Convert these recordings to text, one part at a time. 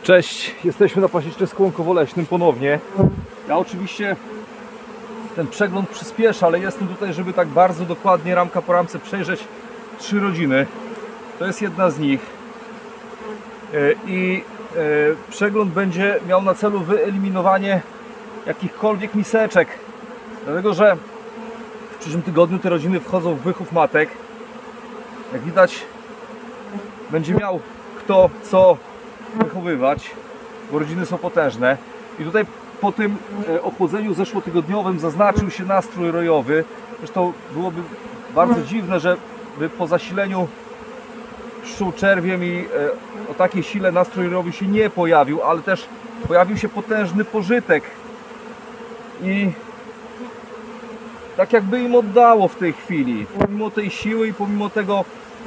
Cześć, jesteśmy na pasie Skłonkowo-Leśnym ponownie. Ja oczywiście ten przegląd przyspieszę, ale jestem tutaj, żeby tak bardzo dokładnie ramka po ramce przejrzeć 3 rodziny. To jest jedna z nich. Przegląd będzie miał na celu wyeliminowanie jakichkolwiek miseczek. Dlatego, że w przyszłym tygodniu te rodziny wchodzą w wychów matek. Jak widać, będzie miał kto co wychowywać, bo rodziny są potężne. I tutaj po tym ochłodzeniu zeszłotygodniowym zaznaczył się nastrój rojowy. Zresztą byłoby bardzo dziwne, żeby po zasileniu pszczół czerwiem i o takiej sile nastrój rojowy się nie pojawił, ale też pojawił się potężny pożytek. I tak jakby im oddało w tej chwili, pomimo tej siły i pomimo tego,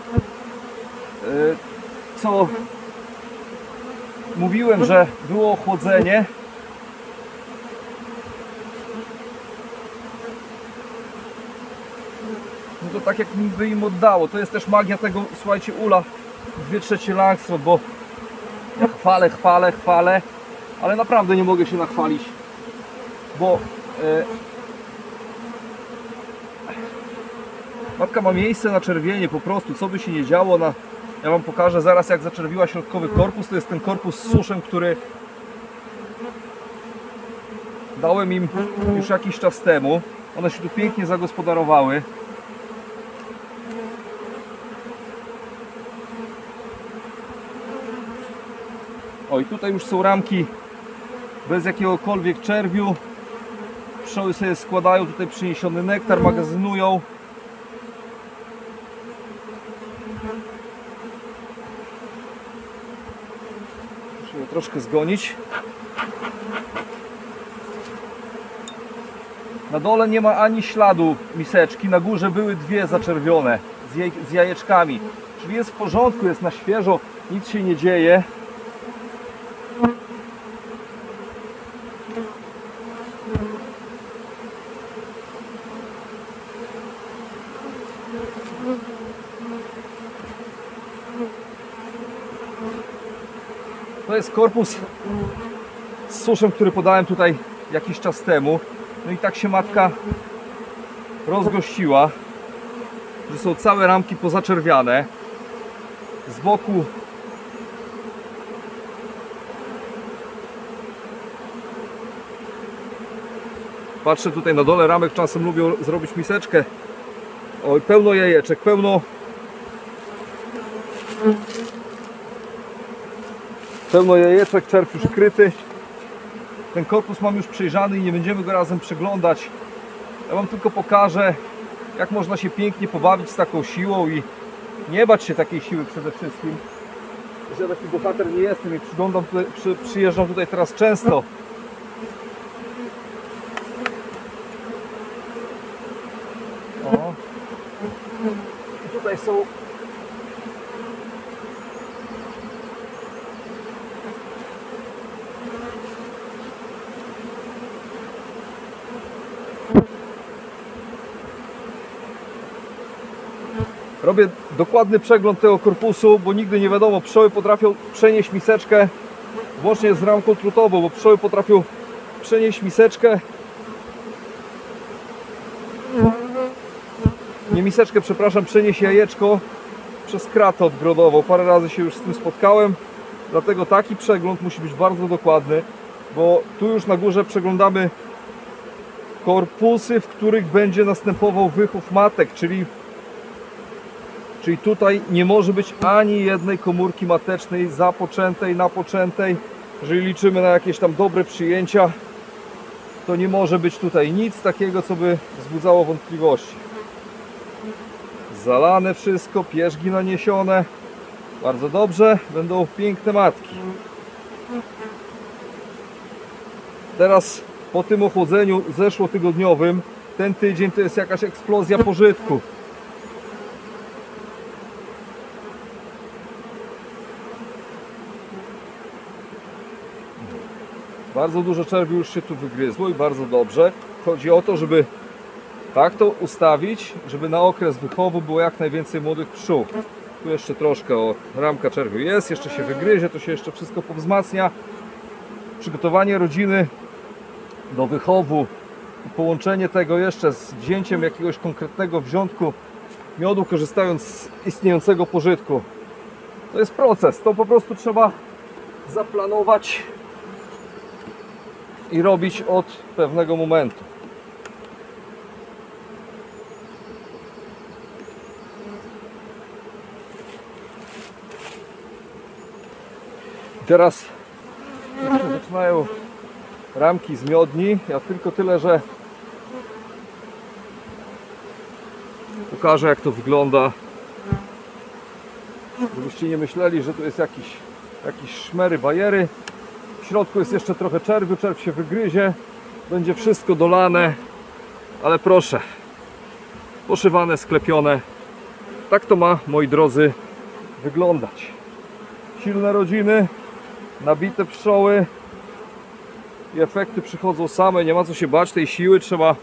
co mówiłem, że było ochłodzenie, no to tak jakby im oddało. To jest też magia tego, słuchajcie, ula 2/3 Langstroth, bo ja chwalę, ale naprawdę nie mogę się nachwalić, bo matka ma miejsce na czerwienie, po prostu, co by się nie działo. Ja Wam pokażę zaraz, jak zaczerwiła środkowy korpus. To jest ten korpus z suszem, który dałem im już jakiś czas temu. One się tu pięknie zagospodarowały. O, i tutaj już są ramki bez jakiegokolwiek czerwiu. Pszczoły sobie składają tutaj przyniesiony nektar, magazynują. Musimy troszkę zgonić. Na dole nie ma ani śladu miseczki, na górze były 2 zaczerwione z jajeczkami. Czyli jest w porządku, jest na świeżo, nic się nie dzieje. To jest korpus z suszem, który podałem tutaj jakiś czas temu. No i tak się matka rozgościła, że są całe ramki pozaczerwiane. Z boku patrzę tutaj na dole ramek, czasem lubią zrobić miseczkę. Oj, pełno jajeczek, pełno jajeczek, czerw już kryty. Ten korpus mam już przejrzany i nie będziemy go razem przeglądać. Ja Wam tylko pokażę, jak można się pięknie pobawić z taką siłą i nie bać się takiej siły przede wszystkim. Ja taki bohater nie jestem i przyjeżdżam tutaj teraz często. O. I tutaj są robię dokładny przegląd tego korpusu, bo nigdy nie wiadomo, pszczoły potrafią przenieść miseczkę, włącznie z ramką trutową, bo pszczoły potrafią przenieść miseczkę, nie miseczkę, przepraszam, przenieść jajeczko przez kratę odgrodową. Parę razy się już z tym spotkałem, dlatego taki przegląd musi być bardzo dokładny, bo tu już na górze przeglądamy korpusy, w których będzie następował wychów matek, czyli tutaj nie może być ani jednej komórki matecznej zapoczętej, napoczętej. Jeżeli liczymy na jakieś tam dobre przyjęcia, to nie może być tutaj nic takiego, co by wzbudzało wątpliwości. Zalane wszystko, pierzgi naniesione. Bardzo dobrze, będą piękne matki. Teraz po tym ochłodzeniu zeszłotygodniowym, ten tydzień to jest jakaś eksplozja pożytku. Bardzo dużo czerwi już się tu wygryzło i bardzo dobrze. Chodzi o to, żeby tak to ustawić, żeby na okres wychowu było jak najwięcej młodych pszczół. Tu jeszcze troszkę, o, ramka czerwiu jest, jeszcze się wygryzie, to się jeszcze wszystko powzmacnia. Przygotowanie rodziny do wychowu i połączenie tego jeszcze z wzięciem jakiegoś konkretnego wrzątku miodu, korzystając z istniejącego pożytku. To jest proces, to po prostu trzeba zaplanować i robić od pewnego momentu. Teraz zaczynają ramki z miodni. Ja tylko tyle, że pokażę, jak to wygląda, żebyście nie myśleli, że tu jest jakieś szmery, bajery. W środku jest jeszcze trochę czerwiu, czerw się wygryzie, będzie wszystko dolane, ale proszę, poszywane, sklepione. Tak to ma, moi drodzy, wyglądać. Silne rodziny, nabite pszczoły i efekty przychodzą same, nie ma co się bać tej siły, trzeba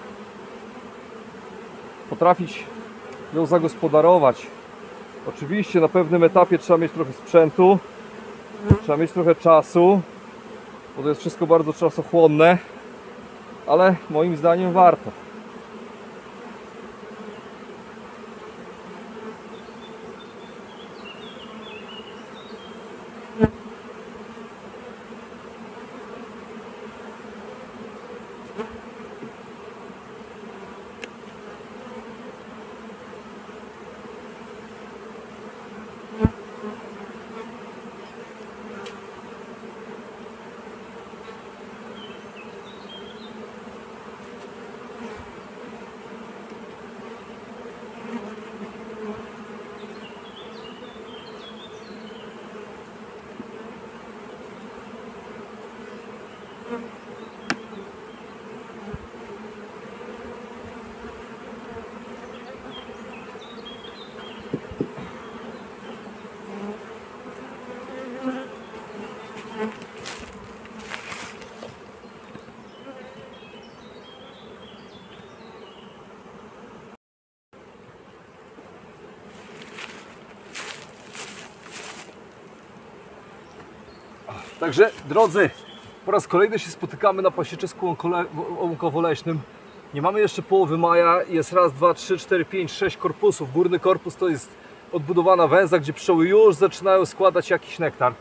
potrafić ją zagospodarować. Oczywiście na pewnym etapie trzeba mieć trochę sprzętu, trzeba mieć trochę czasu, bo to jest wszystko bardzo czasochłonne, ale moim zdaniem warto. Także drodzy, po raz kolejny się spotykamy na pasieczysku łąkowo-leśnym. Nie mamy jeszcze połowy maja, jest raz, dwa, trzy, cztery, pięć, sześć korpusów. Górny korpus to jest odbudowana węza, gdzie pszczoły już zaczynają składać jakiś nektar.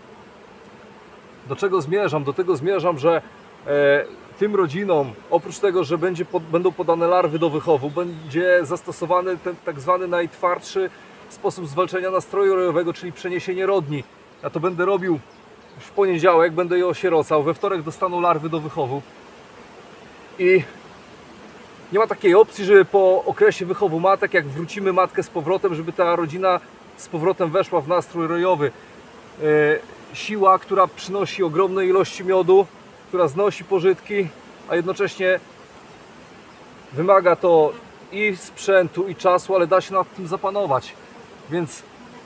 Do czego zmierzam? Do tego zmierzam, że tym rodzinom, oprócz tego, że będą podane larwy do wychowu, będzie zastosowany ten tak zwany najtwardszy sposób zwalczenia nastroju rojowego, czyli przeniesienie rodni. Ja to będę robił w poniedziałek, będę je osierocał, we wtorek dostaną larwy do wychowu i nie ma takiej opcji, żeby po okresie wychowu matek, jak wrócimy matkę z powrotem, żeby ta rodzina z powrotem weszła w nastrój rojowy. Siła, która przynosi ogromne ilości miodu, która znosi pożytki, a jednocześnie wymaga to i sprzętu, i czasu, ale da się nad tym zapanować. Więc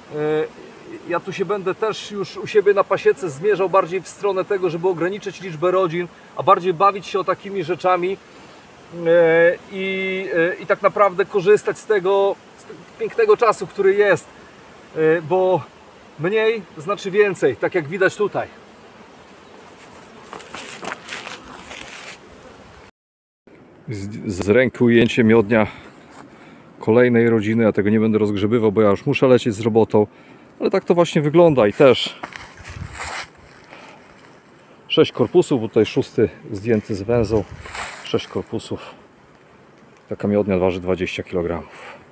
ja tu się będę też już u siebie na pasiece zmierzał bardziej w stronę tego, żeby ograniczyć liczbę rodzin, a bardziej bawić się o takimi rzeczami i tak naprawdę korzystać z tego pięknego czasu, który jest, bo mniej znaczy więcej, tak jak widać tutaj. Z ręki ujęcie miodnia kolejnej rodziny. Ja tego nie będę rozgrzebywał, bo ja już muszę lecieć z robotą, ale tak to właśnie wygląda. I też 6 korpusów, bo tutaj 6 zdjęty z węzą. 6 korpusów. Taka miodnia waży 20 kg.